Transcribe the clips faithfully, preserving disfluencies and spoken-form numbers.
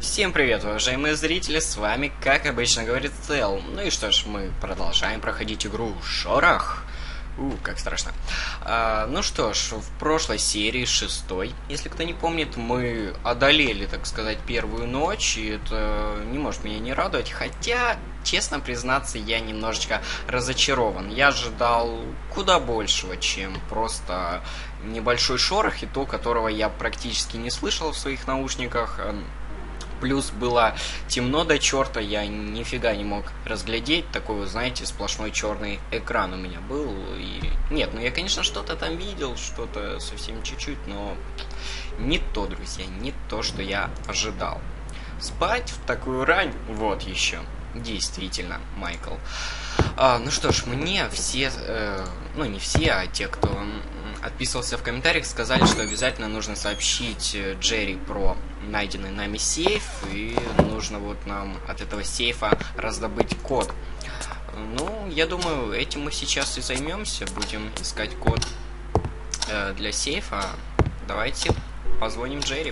Всем привет, уважаемые зрители, с вами, как обычно, говорит Цел. Ну и что ж, мы продолжаем проходить игру Шорох. У, как страшно. А, ну что ж, в прошлой серии, шестой, если кто не помнит, мы одолели, так сказать, первую ночь, и это не может меня не радовать, хотя, честно признаться, я немножечко разочарован. Я ожидал куда большего, чем просто небольшой шорох, и то, которого я практически не слышал в своих наушниках. Плюс было темно до черта, я нифига не мог разглядеть. Такой, вы знаете, сплошной черный экран у меня был. И... Нет, ну я, конечно, что-то там видел, что-то совсем чуть-чуть, но не то, друзья, не то, что я ожидал. Спать в такую рань, вот еще. Действительно, Майкл. А, ну что ж, мне все, э, ну не все, а те, кто отписывался в комментариях, сказали, что обязательно нужно сообщить Джерри про найденный нами сейф, и нужно вот нам от этого сейфа раздобыть код. Ну, я думаю, этим мы сейчас и займемся, будем искать код э, для сейфа. Давайте позвоним Джерри.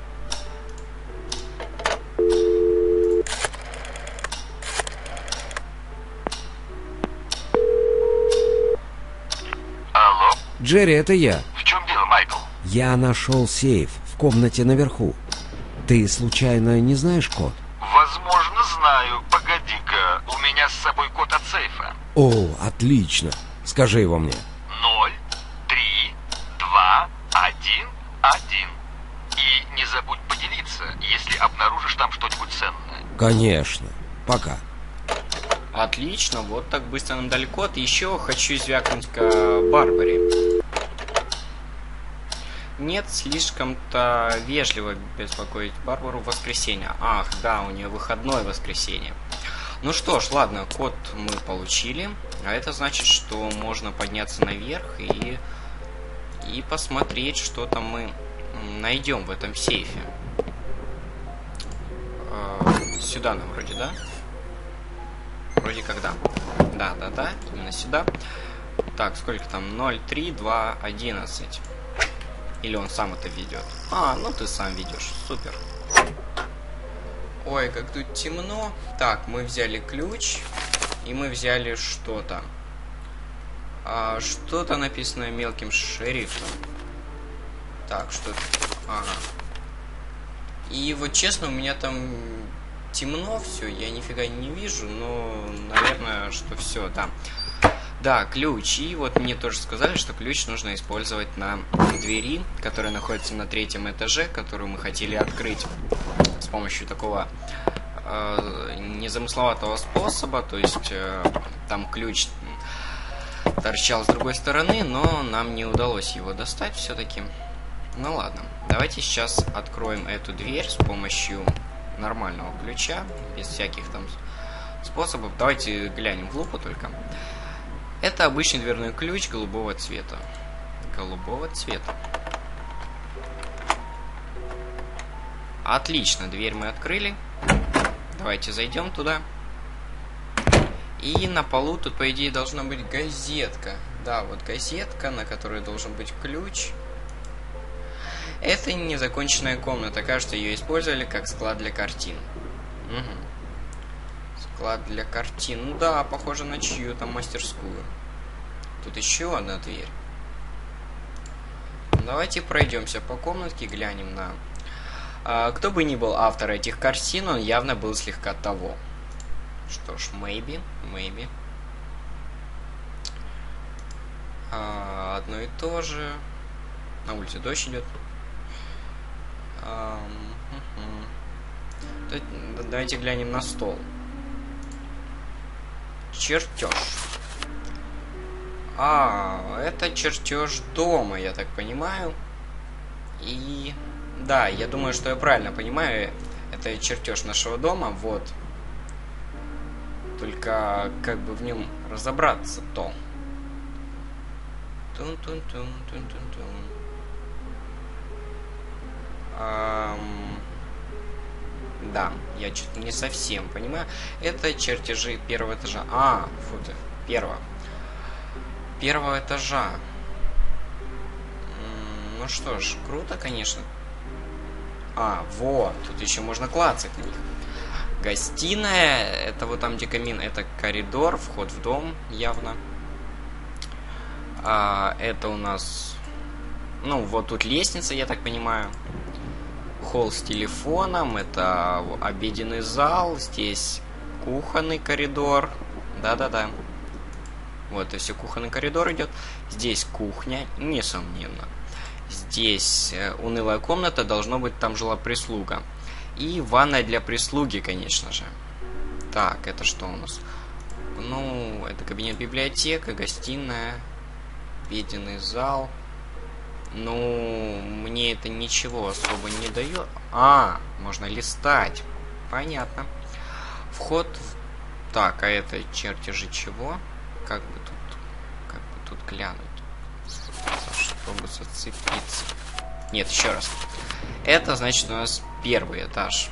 Джерри, это я. В чем дело, Майкл? Я нашел сейф в комнате наверху. Ты случайно не знаешь код? Возможно, знаю. Погоди-ка, у меня с собой код от сейфа. О, отлично. Скажи его мне. Ноль, три, два, один, один. И не забудь поделиться, если обнаружишь там что-нибудь ценное. Конечно. Пока. Отлично, вот так быстро нам дали код. Еще хочу звякнуть к Барбаре. Нет, слишком-то вежливо беспокоить Барбару в воскресенье. Ах, да, у нее выходное воскресенье. Ну что ж, ладно, код мы получили. А это значит, что можно подняться наверх и, и посмотреть, что там мы найдем в этом сейфе. Э, сюда нам вроде, да? Вроде как да. Да, да, да, именно сюда. Так, сколько там? ноль, три, два, одиннадцать. Или он сам это ведет? А, ну ты сам ведешь. Супер. Ой, как тут темно. Так, мы взяли ключ. И мы взяли что-то. А, что-то написано мелким шрифтом. Так, что-то... Ага. И вот честно, у меня там... темно все, я нифига не вижу, но, наверное, что все, да. Да, ключ. И вот мне тоже сказали, что ключ нужно использовать на двери, которая находится на третьем этаже, которую мы хотели открыть с помощью такого э, незамысловатого способа. То есть э, там ключ торчал с другой стороны, но нам не удалось его достать все-таки. Ну ладно, давайте сейчас откроем эту дверь с помощью нормального ключа, без всяких там способов. Давайте глянем в лупу только. Это обычный дверной ключ голубого цвета. Голубого цвета. Отлично, дверь мы открыли. Давайте зайдем туда. И на полу тут, по идее, должна быть газетка. Да, вот газетка, на которой должен быть ключ. Это незаконченная комната. Кажется, ее использовали как склад для картин. Угу. Склад для картин. Ну да, похоже на чью-то мастерскую. Тут еще одна дверь. Давайте пройдемся по комнатке, глянем на... А, кто бы ни был автор этих картин, он явно был слегка того. Что ж, maybe, maybe. А, одно и то же. На улице дождь идет. Давайте глянем на стол. Чертеж. А, это чертеж дома, я так понимаю. И да, я думаю, что я правильно понимаю. Это чертеж нашего дома, вот. Только как бы в нем разобраться-то. Тун-тун-тун-тун-тун-тун. Эм... Да, я что-то не совсем понимаю. Это чертежи первого этажа. А, фу ты, первого. Первого этажа. Ну что ж, круто, конечно. А, вот, тут еще можно клацать на них. Гостиная, это вот там, где камин, это коридор, вход в дом, явно. А, это у нас... Ну, вот тут лестница, я так понимаю. Холл с телефоном, это обеденный зал, здесь кухонный коридор. Да-да-да. Вот, и все, кухонный коридор идет. Здесь кухня, несомненно. Здесь э, унылая комната, должно быть, там жила прислуга. И ванная для прислуги, конечно же. Так, это что у нас? Ну, это кабинет, библиотека, гостиная, обеденный зал. Ну, мне это ничего особо не дает. А, можно листать. Понятно. Вход в... Так, а это чертежи чего? Как бы тут... Как бы тут глянуть? Чтобы зацепиться. Нет, еще раз. Это, значит, у нас первый этаж.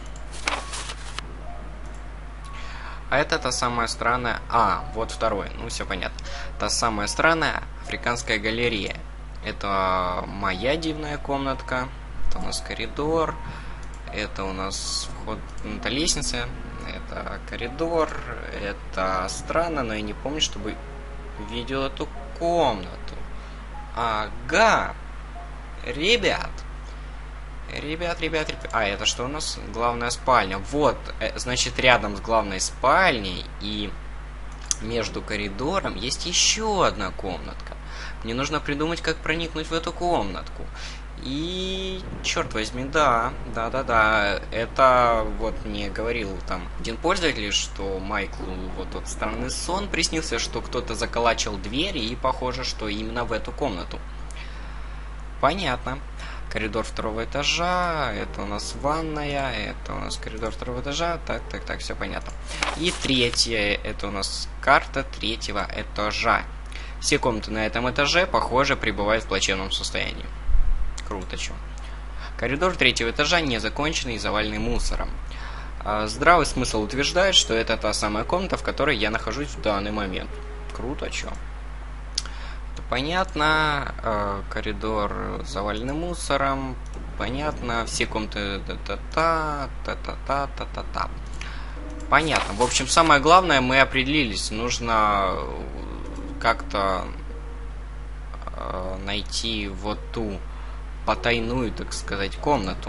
А это та самая странная... А, вот второй. Ну, все понятно. Та самая странная африканская галерея. Это моя дивная комнатка. Это у нас коридор. Это у нас вход... Это лестница. Это коридор. Это странно, но я не помню, чтобы видел эту комнату. Ага. Ребят. Ребят, ребят, ребят. А, это что у нас? Главная спальня. Вот, значит, рядом с главной спальней и между коридором есть еще одна комнатка. Мне нужно придумать, как проникнуть в эту комнатку. И, черт возьми, да, да-да-да, это вот мне говорил там один пользователь, что Майклу вот тот странный сон приснился, что кто-то заколачивал двери, и похоже, что именно в эту комнату. Понятно. Коридор второго этажа, это у нас ванная, это у нас коридор второго этажа, так, так, так, все понятно. И третье, это у нас карта третьего этажа. Все комнаты на этом этаже, похоже, пребывают в плачевном состоянии. Круто, чё. Коридор третьего этажа незаконченный и заваленный мусором. А, здравый смысл утверждает, что это та самая комната, в которой я нахожусь в данный момент. Круто, чё. Это понятно. А, коридор заваленный мусором. Понятно. Все комнаты... Та-та-та, та-та-та, та-та-та. Понятно. В общем, самое главное, мы определились. Нужно как-то э, найти вот ту потайную, так сказать, комнату.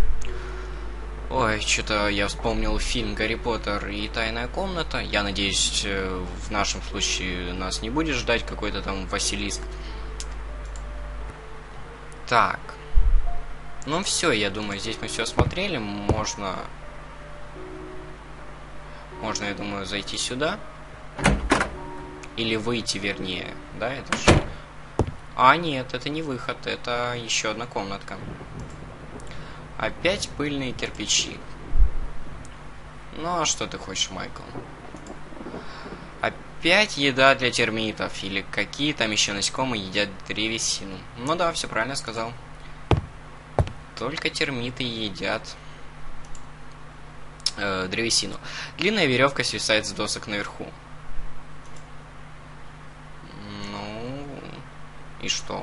Ой, что-то я вспомнил фильм «Гарри Поттер и тайная комната». Я надеюсь, в нашем случае нас не будет ждать какой-то там Василиск. Так. Ну все, я думаю, здесь мы все осмотрели. Можно... Можно, я думаю, зайти сюда. Или выйти, вернее. Да, это же... А, нет, это не выход, это еще одна комнатка. Опять пыльные кирпичи. Ну, а что ты хочешь, Майкл? Опять еда для термитов. Или какие там еще насекомые едят древесину. Ну да, все правильно сказал. Только термиты едят э, древесину. Длинная веревка свисает с досок наверху. И что?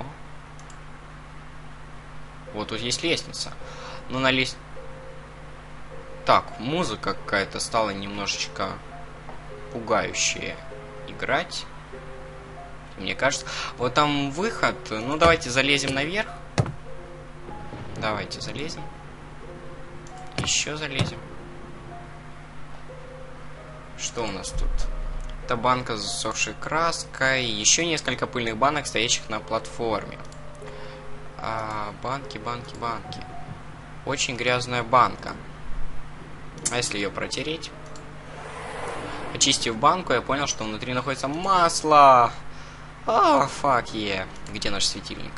Вот тут есть лестница. Но на лест... Так, музыка какая-то стала немножечко пугающая играть. Мне кажется... Вот там выход. Ну, давайте залезем наверх. Давайте залезем. Еще залезем. Что у нас тут? Это банка с засохшей краской. Еще несколько пыльных банок, стоящих на платформе. А, банки, банки, банки. Очень грязная банка. А если ее протереть? Очистив банку, я понял, что внутри находится масло. А, фак е. Где наш светильник?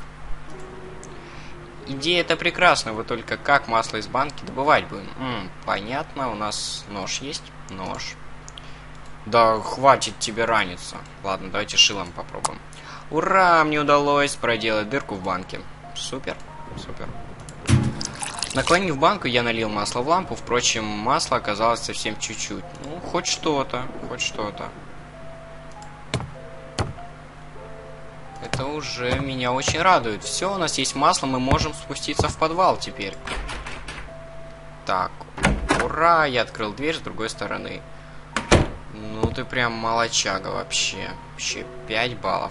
Идея-то прекрасная, вот только как масло из банки добывать будем? М, понятно, у нас нож есть. Нож. Да хватит тебе раниться. Ладно, давайте шилом попробуем. Ура, мне удалось проделать дырку в банке. Супер, супер. Наклонив банку, я налил масло в лампу. Впрочем, масла оказалось совсем чуть-чуть. Ну, хоть что-то, хоть что-то. Это уже меня очень радует. Все, у нас есть масло, мы можем спуститься в подвал теперь. Так, ура, я открыл дверь с другой стороны. Ну ты прям молодчага вообще. Вообще пять баллов.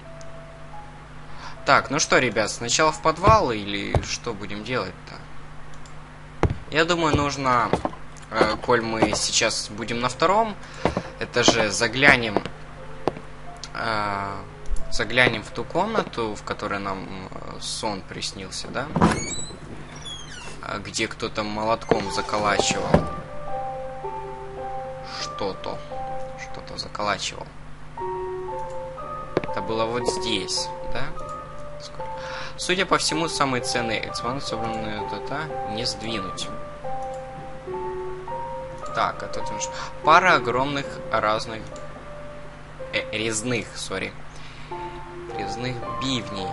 Так, ну что, ребят, сначала в подвал или что будем делать-то? Я думаю, нужно, э, коль мы сейчас будем на втором этаже, заглянем, э, заглянем в ту комнату, в которой нам э, сон приснился, да? Где кто-то молотком заколачивал. Что-то. Что-то заколачивал. Это было вот здесь, да? Судя по всему, самые ценные экспонаты, собранные это не сдвинуть. Так, а тут уж пара огромных разных э, резных, сори, резных бивней.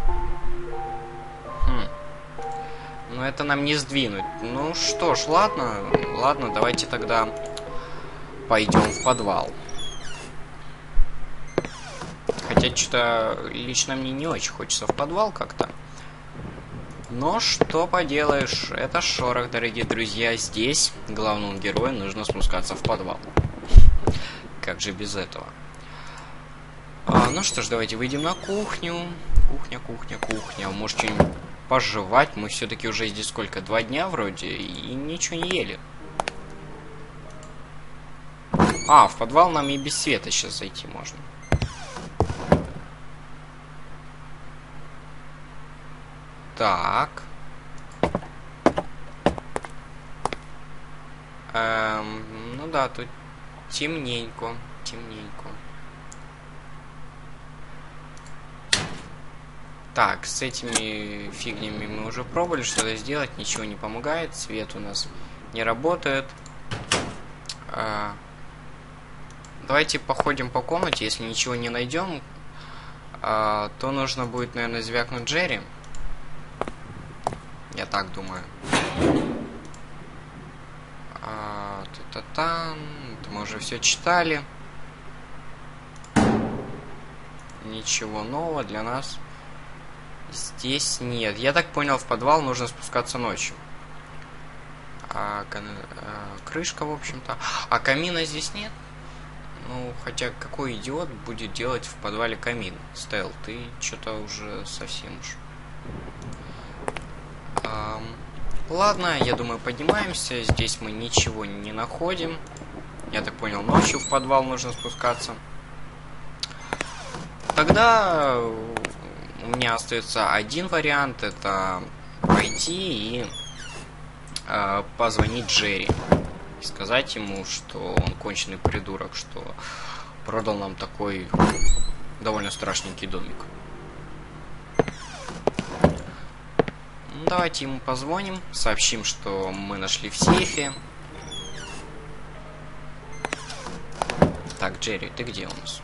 Хм. Но это нам не сдвинуть. Ну что ж, ладно, ладно, давайте тогда пойдем в подвал. Хотя что-то лично мне не очень хочется в подвал как-то. Но что поделаешь, это шорох, дорогие друзья. Здесь главному герою нужно спускаться в подвал. Как же без этого? А, ну что ж, давайте выйдем на кухню. Кухня, кухня, кухня. Может, что-нибудь пожевать? Мы все-таки уже здесь сколько? Два дня вроде и ничего не ели. А, в подвал нам и без света сейчас зайти можно. Так. Эм, ну да, тут темненько, темненько. Так, с этими фигнями мы уже пробовали что-то сделать, ничего не помогает, свет у нас не работает. Э, давайте походим по комнате, если ничего не найдем, э, то нужно будет, наверное, звякнуть Джерри. Я так думаю. А, та-та-та. Это мы уже все читали. Ничего нового для нас здесь нет. Я так понял, в подвал нужно спускаться ночью. А, а, крышка, в общем-то. А камина здесь нет? Ну, хотя какой идиот будет делать в подвале камин? Стел, ты что-то уже совсем уж... Ладно, я думаю, поднимаемся. Здесь мы ничего не находим. Я так понял, ночью в подвал нужно спускаться. Тогда у меня остается один вариант. Это пойти и э, позвонить Джерри. И сказать ему, что он конченый придурок, что продал нам такой довольно страшненький домик. Давайте ему позвоним, сообщим, что мы нашли в сейфе. Так, Джерри, ты где у нас?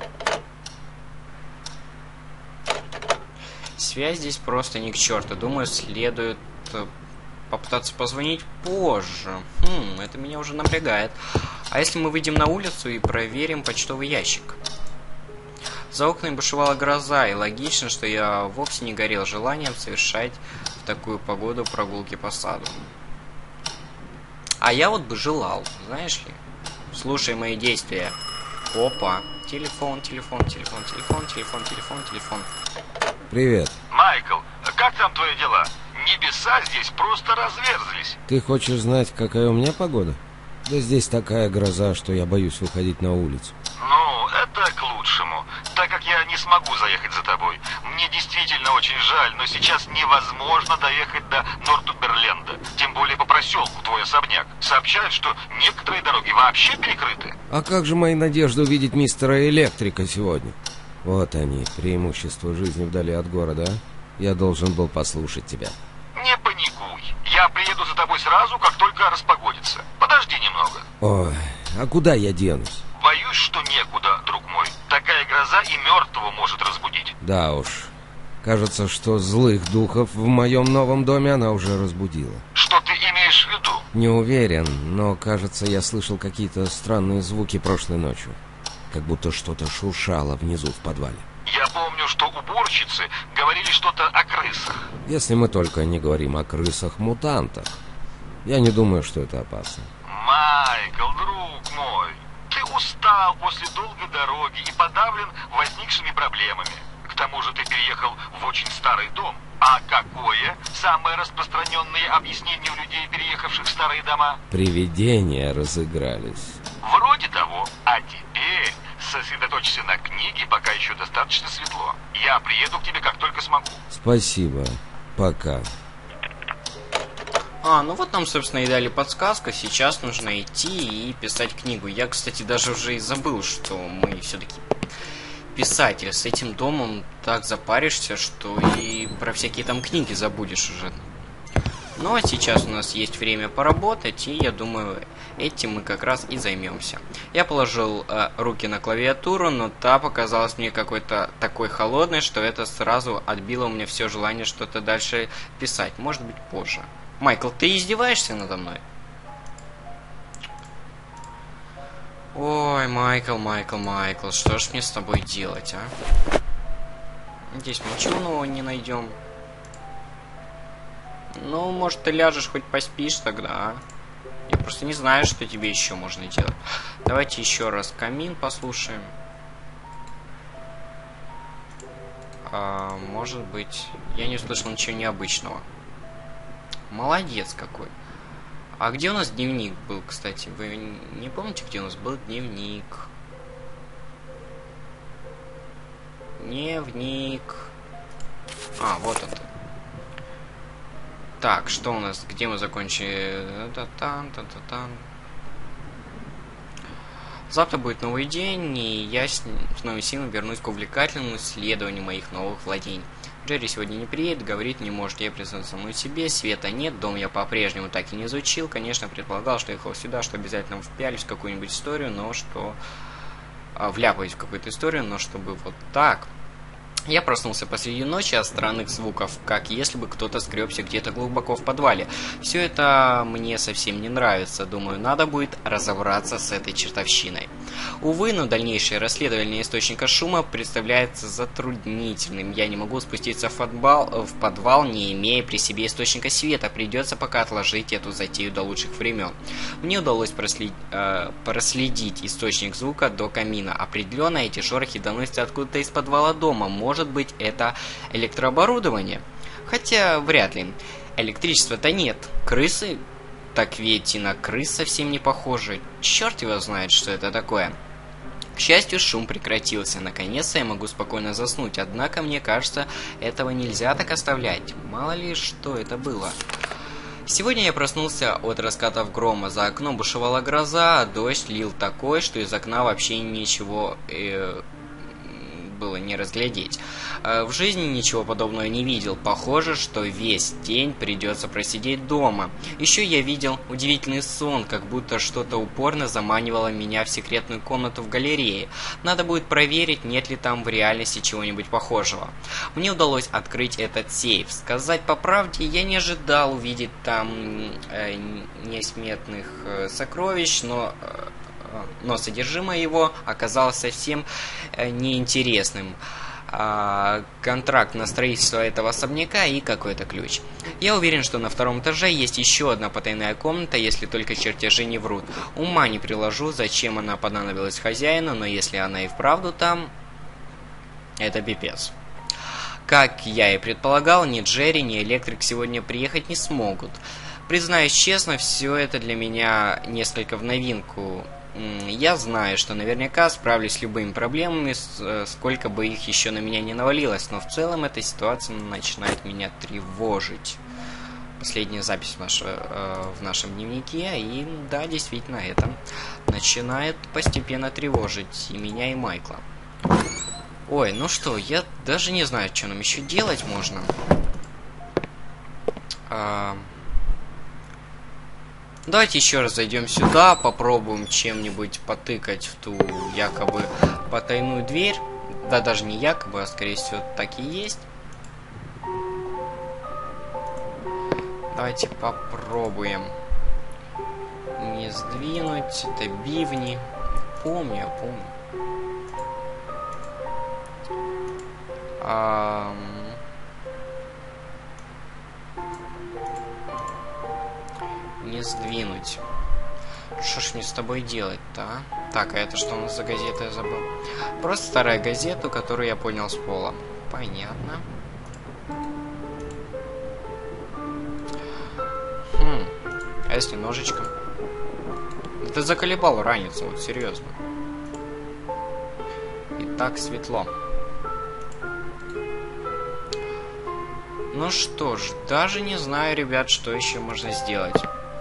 Связь здесь просто ни к черту. Думаю, следует попытаться позвонить позже. Хм, это меня уже напрягает. А если мы выйдем на улицу и проверим почтовый ящик? За окнами бушевала гроза, и логично, что я вовсе не горел желанием совершать в такую погоду прогулки по саду. А я вот бы желал, знаешь ли. Слушай мои действия. Опа. Телефон, телефон, телефон, телефон, телефон, телефон, телефон. Привет. Майкл, как там твои дела? Небеса здесь просто разверзлись. Ты хочешь знать, какая у меня погода? Да здесь такая гроза, что я боюсь выходить на улицу. Ну, это к лучшему, так как я не смогу заехать за тобой. Мне действительно очень жаль, но сейчас невозможно доехать до Нортумберленда, тем более по проселку, твой особняк. Сообщают, что некоторые дороги вообще перекрыты. А как же мои надежды увидеть мистера Электрика сегодня? Вот они, преимущества жизни вдали от города, а? Я должен был послушать тебя. Не паникуй, я приеду за тобой сразу, как только распогодится. Подожди немного. Ой, а куда я денусь? Боюсь, что некуда, друг мой. Такая гроза и мертвого может разбудить. Да уж. Кажется, что злых духов в моем новом доме она уже разбудила. Что ты имеешь в виду? Не уверен, но кажется, я слышал какие-то странные звуки прошлой ночью. Как будто что-то шуршало внизу в подвале. Я помню, что уборщицы говорили что-то о крысах. Если мы только не говорим о крысах-мутантах. Я не думаю, что это опасно. Майкл, друг мой, ты устал после долгой дороги и подавлен возникшими проблемами. К тому же ты переехал в очень старый дом. А какое самое распространенное объяснение у людей, переехавших в старые дома? Привидения разыгрались. Вроде того. А теперь сосредоточься на книге, пока еще достаточно светло. Я приеду к тебе, как только смогу. Спасибо. Пока. А, ну вот нам, собственно, и дали подсказку. Сейчас нужно идти и писать книгу. Я, кстати, даже уже и забыл, что мы все-таки писатели. С этим домом так запаришься, что и про всякие там книги забудешь уже. Ну а сейчас у нас есть время поработать, и я думаю, этим мы как раз и займемся. Я положил э, руки на клавиатуру, но та показалась мне какой-то такой холодной, что это сразу отбило у меня все желание что-то дальше писать. Может быть, позже. Майкл, ты издеваешься надо мной? Ой, Майкл, Майкл, Майкл, что ж мне с тобой делать, а? Здесь мы ничего нового не найдем. Ну, может, ты ляжешь, хоть поспишь тогда, а? Я просто не знаю, что тебе еще можно делать. Давайте еще раз камин послушаем. А, может быть, я не услышал ничего необычного. Молодец какой. А где у нас дневник был, кстати? Вы не помните, где у нас был дневник? Дневник. А, вот он. Так, что у нас? Где мы закончили? Та-та-та-та-та. Завтра будет новый день, и я с новой силой вернусь к увлекательному исследованию моих новых владений. Джерри сегодня не приедет, говорит, не может я признаться самой себе, света нет, дом я по-прежнему так и не изучил. Конечно, предполагал, что ехал сюда, что обязательно впялюсь в какую-нибудь историю, но что... А, вляпаюсь в какую-то историю, но чтобы вот так... Я проснулся посреди ночи от странных звуков, как если бы кто-то скребся где-то глубоко в подвале. Все это мне совсем не нравится, думаю, надо будет разобраться с этой чертовщиной. Увы, но дальнейшее расследование источника шума представляется затруднительным. Я не могу спуститься в подвал, в подвал, не имея при себе источника света. Придется пока отложить эту затею до лучших времен. Мне удалось проследить, э, проследить источник звука до камина. Определенно эти шорохи доносятся откуда-то из подвала дома. Может быть, это электрооборудование? Хотя, вряд ли. Электричества-то нет. Крысы? Так ведь и на крыс совсем не похожи. Черт его знает, что это такое. К счастью, шум прекратился. Наконец-то я могу спокойно заснуть. Однако, мне кажется, этого нельзя так оставлять. Мало ли, что это было. Сегодня я проснулся от раскатов грома. За окном бушевала гроза, а дождь лил такой, что из окна вообще ничего... Э было не разглядеть. В жизни ничего подобного не видел. Похоже, что весь день придется просидеть дома. Еще я видел удивительный сон, как будто что-то упорно заманивало меня в секретную комнату в галерее. Надо будет проверить, нет ли там в реальности чего-нибудь похожего. Мне удалось открыть этот сейф. Сказать по правде, я не ожидал увидеть там э, несметных э, сокровищ, но... Э, но содержимое его оказалось совсем э, неинтересным. А, контракт на строительство этого особняка и какой-то ключ. Я уверен, что на втором этаже есть еще одна потайная комната, если только чертежи не врут. Ума не приложу, зачем она понадобилась хозяину, но если она и вправду там, это пипец. Как я и предполагал, ни Джерри, ни Электрик сегодня приехать не смогут. Признаюсь честно, все это для меня несколько в новинку. Я знаю, что наверняка справлюсь с любыми проблемами, сколько бы их еще на меня не навалилось, но в целом эта ситуация начинает меня тревожить. Последняя запись в, наше, э, в нашем дневнике, и да, действительно, это начинает постепенно тревожить и меня, и Майкла. Ой, ну что, я даже не знаю, что нам еще делать можно. А... Давайте еще раз зайдем сюда, попробуем чем-нибудь потыкать в ту якобы потайную дверь. Да, даже не якобы, а скорее всего так и есть. Давайте попробуем. Не сдвинуть, это бивни. Помню, я помню. А... не сдвинуть. Что ж мне с тобой делать-то, а? Так, а это что у нас за газета, я забыл. Просто старая газета, которую я поднял с пола. Понятно. Хм. А если ножичком? Ты заколебал раниться, вот серьезно. И так светло. Ну что ж, даже не знаю, ребят, что еще можно сделать.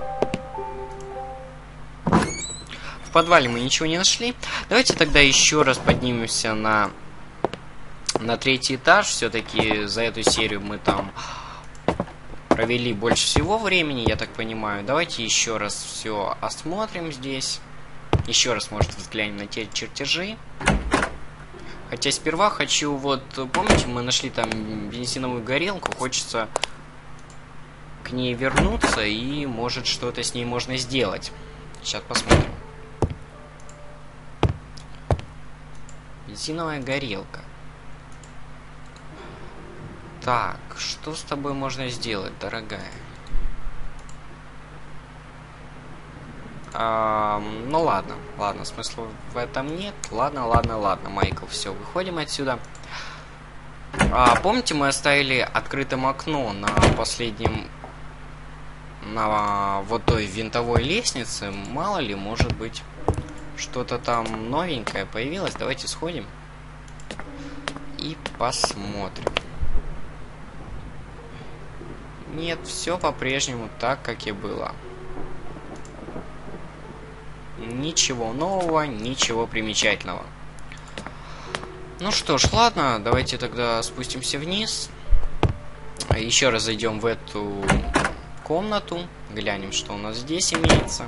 В подвале мы ничего не нашли. Давайте тогда еще раз поднимемся на, на третий этаж. Все-таки за эту серию мы там провели больше всего времени, я так понимаю. Давайте еще раз все осмотрим здесь. Еще раз, может, взглянем на те чертежи. Хотя сперва хочу, вот, помните, мы нашли там бензиновую горелку. Хочется к ней вернуться, и, может, что-то с ней можно сделать. Сейчас посмотрим. Бензиновая горелка. Так, что с тобой можно сделать, дорогая? А, ну ладно, ладно, смысла в этом нет. Ладно, ладно, ладно, Майкл, все, выходим отсюда. А, помните, мы оставили открытым окно на последнем... На вот той винтовой лестнице. Мало ли, может быть, что-то там новенькое появилось. Давайте сходим и посмотрим. Нет, все по-прежнему так, как и было. Ничего нового, ничего примечательного. Ну что ж, ладно, давайте тогда спустимся вниз. Еще раз зайдем в эту комнату. Глянем, что у нас здесь имеется.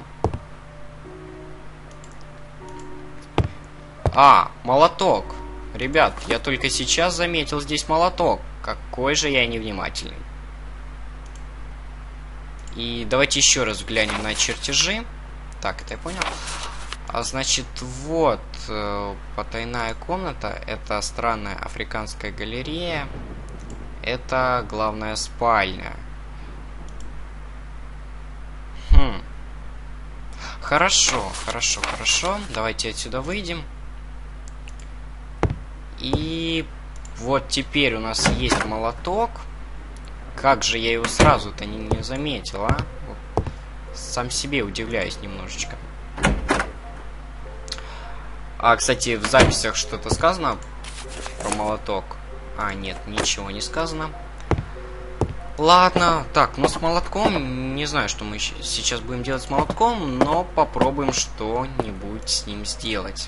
А, молоток. Ребят, я только сейчас заметил здесь молоток. Какой же я невнимательный. И давайте еще раз взглянем на чертежи. Так, это я понял. А значит, вот э, потайная комната. Это странная африканская галерея. Это главная спальня. Хм. Хорошо, хорошо, хорошо. Давайте отсюда выйдем. И вот теперь у нас есть молоток. Как же я его сразу-то не, не заметил, а? Сам себе удивляюсь немножечко. А, кстати, в записях что-то сказано про молоток? А, нет, ничего не сказано. Ладно, так, ну с молотком, не знаю, что мы сейчас будем делать с молотком, но попробуем что-нибудь с ним сделать.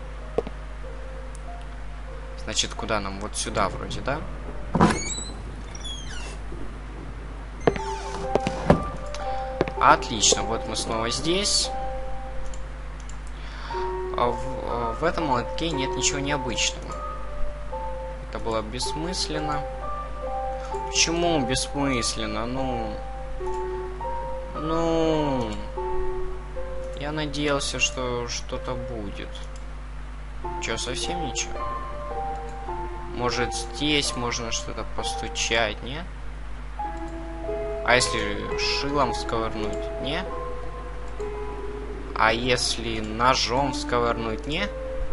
Значит, куда нам? Вот сюда вроде, да? Отлично, вот мы снова здесь. А в, в этом молотке нет ничего необычного. Это было бессмысленно. Почему бессмысленно? Ну... Ну... Я надеялся, что что-то будет. Чё, совсем ничего? Может, здесь можно что-то постучать, не? А если шилом сковырнуть, не? А если ножом сковырнуть, не?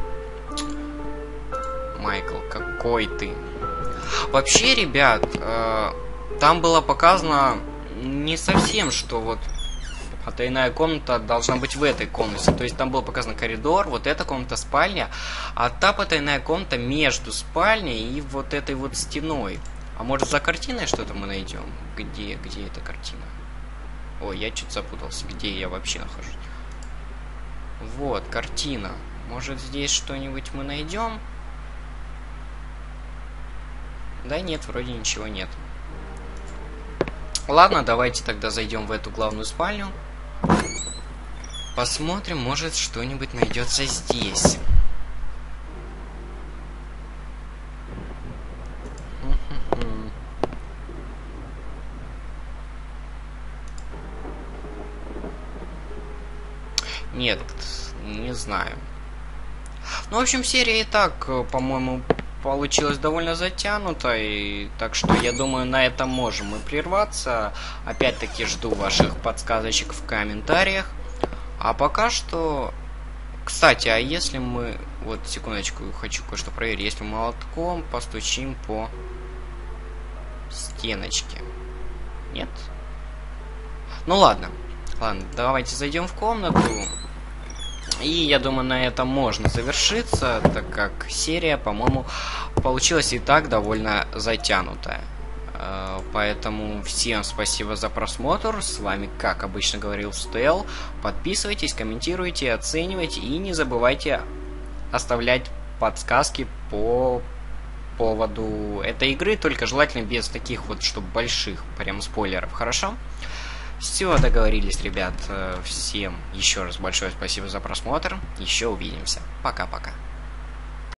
Майкл, какой ты? Вообще, ребят, э, там было показано не совсем, что вот потайная комната должна быть в этой комнате. То есть там был показан коридор, вот эта комната спальня, а та потайная комната между спальней и вот этой вот стеной. А может, за картиной что-то мы найдем? Где, где эта картина? Ой, я чуть запутался, где я вообще нахожусь. Вот, картина. Может, здесь что-нибудь мы найдем? Да нет, вроде ничего нет. Ладно, давайте тогда зайдем в эту главную спальню. Посмотрим, может, что-нибудь найдется здесь. Нет, не знаю. Ну, в общем, серия и так, по-моему, получилось довольно затянуто, и так что я думаю, на этом можем мы прерваться. Опять-таки жду ваших подсказочек в комментариях. А пока что... Кстати, а если мы... Вот, секундочку, хочу кое-что проверить. Если молотком постучим по стеночке. Нет? Ну ладно. Ладно, давайте зайдем в комнату. И я думаю, на этом можно завершиться, так как серия, по-моему, получилась и так довольно затянутая. Поэтому всем спасибо за просмотр. С вами, как обычно, говорил Стел. Подписывайтесь, комментируйте, оценивайте и не забывайте оставлять подсказки по поводу этой игры, только желательно без таких вот, чтобы больших прям спойлеров, хорошо? Все, договорились, ребят. Всем еще раз большое спасибо за просмотр. Еще увидимся. Пока-пока.